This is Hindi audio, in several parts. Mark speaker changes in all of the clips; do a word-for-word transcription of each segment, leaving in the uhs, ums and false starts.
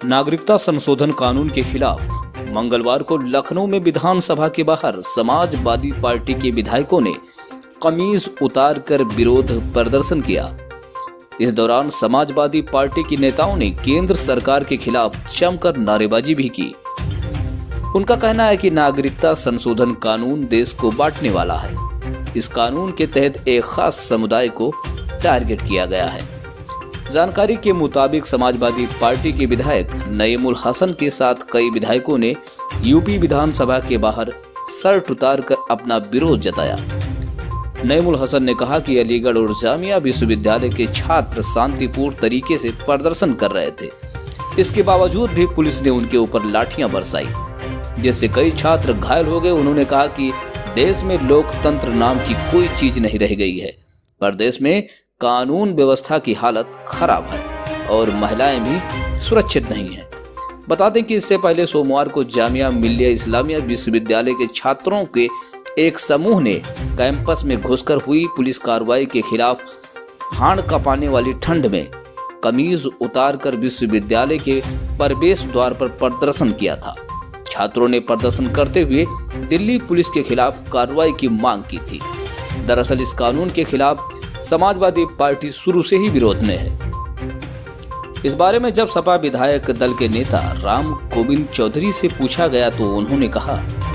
Speaker 1: नागरिकता संशोधन कानून के खिलाफ मंगलवार को लखनऊ में विधानसभा के बाहर समाजवादी पार्टी के विधायकों ने कमीज उतारकर विरोध प्रदर्शन किया। इस दौरान समाजवादी पार्टी के नेताओं ने केंद्र सरकार के खिलाफ जमकर नारेबाजी भी की। उनका कहना है कि नागरिकता संशोधन कानून देश को बांटने वाला है। इस कानून के तहत एक खास समुदाय को टारगेट किया गया है। जानकारी के मुताबिक समाजवादी पार्टी के विधायक नईमुल हसन के साथ कई विधायकों ने यूपी विधानसभा के बाहर शर्ट उतारकर अपना विरोध जताया। नईमुल हसन ने कहा कि अलीगढ़ और जामिया विश्वविद्यालय के छात्र शांतिपूर्ण तरीके से प्रदर्शन कर रहे थे। इसके बावजूद भी पुलिस ने उनके ऊपर लाठियां बरसाई, जिससे कई छात्र घायल हो गए। उन्होंने कहा कि देश में लोकतंत्र नाम की कोई चीज नहीं रह गई है। प्रदेश में कानून व्यवस्था की हालत खराब है और महिलाएं भी सुरक्षित नहीं हैं। बता दें कि इससे पहले सोमवार को जामिया मिल्लिया इस्लामिया विश्वविद्यालय के छात्रों के एक समूह ने कैंपस में घुसकर हुई पुलिस कार्रवाई के खिलाफ हाड़ कांपने वाली ठंड में कमीज उतारकर विश्वविद्यालय के प्रवेश द्वार पर प्रदर्शन किया था। छात्रों ने प्रदर्शन करते हुए दिल्ली पुलिस के खिलाफ कार्रवाई की मांग की थी। दरअसल इस कानून के खिलाफ समाजवादी पार्टी शुरू से ही विरोध में है। इस बारे में जब सपा विधायक दल के नेता राम गोविंद चौधरी से पूछा गया तो उन्होंने कहा,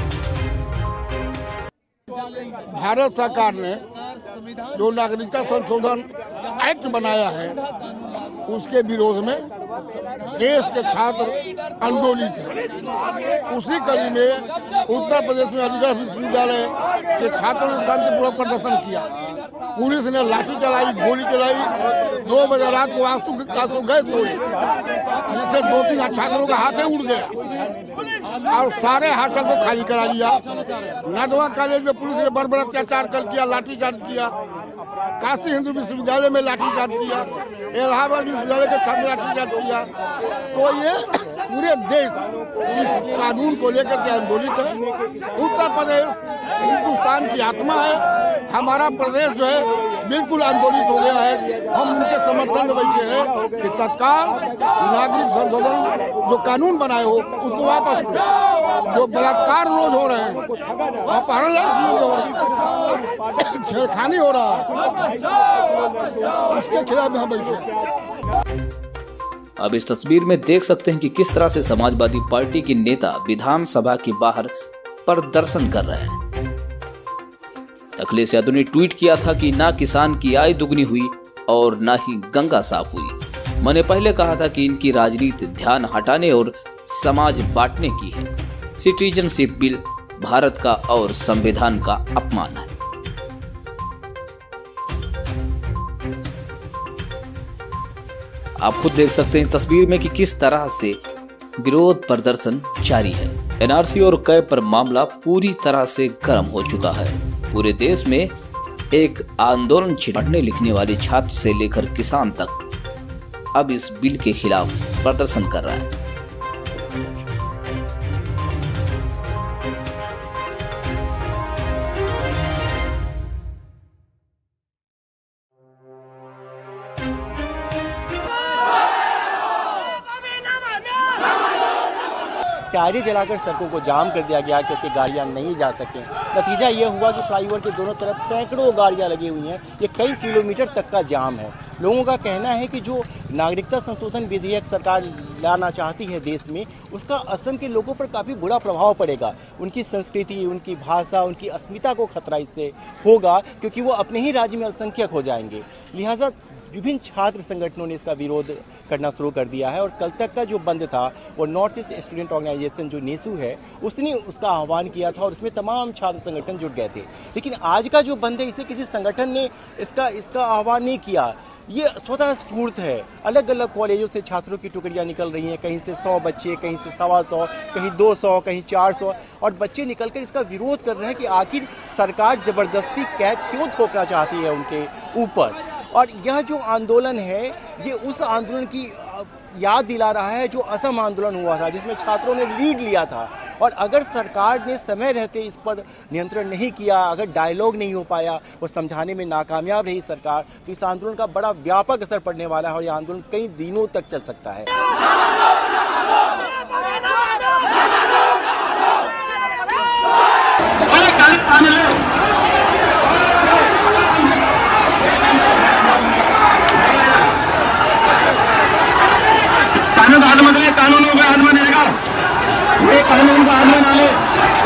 Speaker 2: भारत सरकार ने जो नागरिकता संशोधन एक्ट बनाया है उसके विरोध में देश के छात्र आंदोलित हैं। उसी कड़ी में उत्तर प्रदेश में अलीगढ़ विश्वविद्यालय के छात्रों ने शांतिपूर्वक प्रदर्शन किया। पुलिस ने लाठी चलाई, गोली चलाई। दो बजे रात को आंसू आंसू गैस छोड़ी, जिससे दो तीन छात्रों का हाथ उड़ गया और सारे हॉस्टल को खाली करा दिया। नदवा कॉलेज में पुलिस ने बर्बर अत्याचार कर किया, लाठीचार्ज किया। काशी हिंदू विश्वविद्यालय में लाठीचार्ज किया। इलाहाबाद विश्वविद्यालय के छात्र लाठीचार्ज किया। तो ये पूरे देश इस कानून को लेकर के आंदोलित है। उत्तर प्रदेश हिंदुस्तान की आत्मा है। हमारा प्रदेश जो है बिल्कुल आंदोलित हो गया है। हम उनके समर्थन में बैठे हैं कि तत्काल नागरिक संशोधन जो कानून बनाए हो उसको वापस लो। जो बलात्कार रोज हो रहे हैं, अपहरण लड़कियों के हो रहे हैं, छेड़खानी हो रहा है, उसके खिलाफ हम बैठे हैं।
Speaker 1: अब इस तस्वीर में देख सकते हैं कि किस तरह से समाजवादी पार्टी के नेता विधानसभा के बाहर प्रदर्शन कर रहे हैं। अखिलेश यादव ने ट्वीट किया था कि ना किसान की आय दुगनी हुई और ना ही गंगा साफ हुई। मैंने पहले कहा था कि इनकी राजनीति ध्यान हटाने और समाज बांटने की है। सिटीजनशिप बिल भारत का और संविधान का अपमान है। आप खुद देख सकते हैं तस्वीर में कि किस तरह से विरोध प्रदर्शन जारी है। एनआरसी और कैब पर मामला पूरी तरह से गर्म हो चुका है। पूरे देश में एक आंदोलन पढ़ने लिखने वाले छात्र से लेकर किसान तक अब इस बिल के खिलाफ प्रदर्शन कर रहा है।
Speaker 3: टायरें जलाकर सड़कों को जाम कर दिया गया क्योंकि गाड़ियां नहीं जा सकें। नतीजा ये हुआ कि फ्लाईओवर के दोनों तरफ सैकड़ों गाड़ियां लगी हुई हैं। ये कई किलोमीटर तक का जाम है। लोगों का कहना है कि जो नागरिकता संशोधन विधेयक सरकार लाना चाहती है देश में, उसका असम के लोगों पर काफ़ी बुरा प्रभाव पड़ेगा। उनकी संस्कृति, उनकी भाषा, उनकी अस्मिता को खतरा इससे होगा क्योंकि वो अपने ही राज्य में अल्पसंख्यक हो जाएंगे। लिहाजा विभिन्न छात्र संगठनों ने इसका विरोध करना शुरू कर दिया है और कल तक का जो बंद था वो नॉर्थ ईस्ट स्टूडेंट ऑर्गेनाइजेशन जो नेसू है उसने उसका आह्वान किया था और उसमें तमाम छात्र संगठन जुट गए थे। लेकिन आज का जो बंद है इसे किसी संगठन ने इसका इसका आह्वान नहीं किया। ये स्वतः स्फूर्त है। अलग अलग कॉलेजों से छात्रों की टुकड़ियाँ निकल रही हैं। कहीं से सौ बच्चे, कहीं से सवा सौ, कहीं दो सौ, कहीं चार सौ और बच्चे निकलकर इसका विरोध कर रहे हैं कि आखिर सरकार ज़बरदस्ती कैब क्यों थोपना चाहती है उनके ऊपर। और यह जो आंदोलन है ये उस आंदोलन की याद दिला रहा है जो असम आंदोलन हुआ था, जिसमें छात्रों ने लीड लिया था। और अगर सरकार ने समय रहते इस पर नियंत्रण नहीं किया, अगर डायलॉग नहीं हो पाया, वो समझाने में नाकामयाब रही सरकार, तो इस आंदोलन का बड़ा व्यापक असर पड़ने वाला है और यह आंदोलन कई दिनों तक चल सकता है।
Speaker 4: कानून हाथ में ले, कानून को हाथ में लेगा, ये कानून को हाथ में ना ले।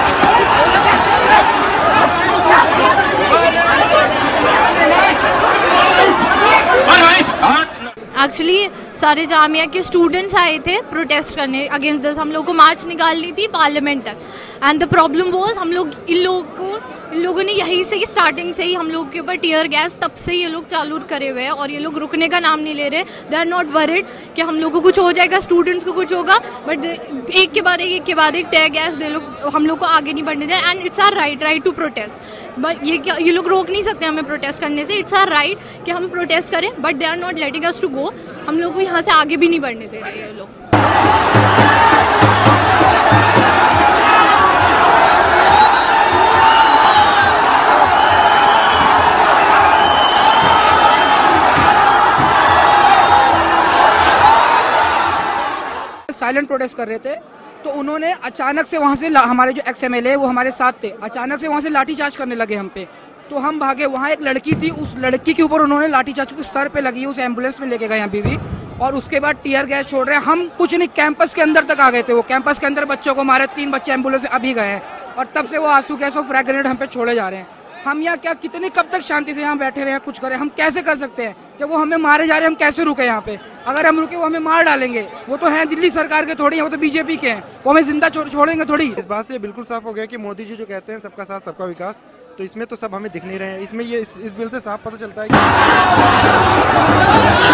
Speaker 5: एक्चुअली सारे जामिया के स्टूडेंट्स आए थे प्रोटेस्ट करने अगेंस्ट दिस। हम लोग को मार्च निकालनी थी पार्लियामेंट तक, एंड द प्रॉब्लम वाज हम लोग इन लोगों को इन लोगों ने यहीं से स्टार्टिंग से ही हम लोग के ऊपर टीयर गैस तब से ये लोग चालू करे हुए हैं, और ये लोग रुकने का नाम नहीं ले रहे। दे आर नॉट वरिड कि हम लोग को कुछ हो जाएगा, स्टूडेंट्स को कुछ होगा, बट एक के बाद एक एक के बाद एक टीयर गैस दे लोग हम लोग को आगे नहीं बढ़ने दें। And it's our right right to protest, but ये क्या ये लोग रोक नहीं सकते हमें प्रोटेस्ट करने से। इट्स आर राइट कि हम प्रोटेस्ट करें, but they are not letting us to go. हम लोग को यहाँ से आगे भी नहीं बढ़ने दे रहे ये लोग।
Speaker 6: साइलेंट प्रोटेस्ट कर रहे थे तो उन्होंने अचानक से वहाँ से हमारे जो एक्स एम एल ए वो हमारे साथ थे, अचानक से वहाँ से लाठीचार्ज करने लगे हम पे। तो हम भागे, वहाँ एक लड़की थी, उस लड़की के ऊपर उन्होंने लाठीचार्ज को सर पे लगी, उस एम्बुलेंस में लेके गए अभी भी, और उसके बाद टीयर गैस छोड़ रहे हैं। हम कुछ नहीं, कैंपस के अंदर तक आ गए थे, वो कैंपस के अंदर बच्चों को मारे, तीन बच्चे एम्बुलेंस में अभी गए हैं, और तब से वो आंसू गैस और फ्रैग ग्रेनेड हम पे छोड़े जा रहे हैं। हम यहाँ क्या कितने कब तक शांति से यहाँ बैठे रहे, कुछ करें? हम कैसे कर सकते हैं जब वो हमें मारे जा रहे हैं? हम कैसे रुके यहाँ पे? अगर हम रुके वो हमें मार डालेंगे। वो तो हैं दिल्ली सरकार के थोड़ी हैं, वो तो बीजेपी के हैं, वो हमें जिंदा छोड़ेंगे थोड़ी।
Speaker 7: इस बात से बिल्कुल साफ हो गया कि मोदी जी जो कहते हैं सबका साथ सबका विकास, तो इसमें तो सब हमें दिख नहीं रहे हैं। इसमें ये इस, इस बिल से साफ पता चलता है कि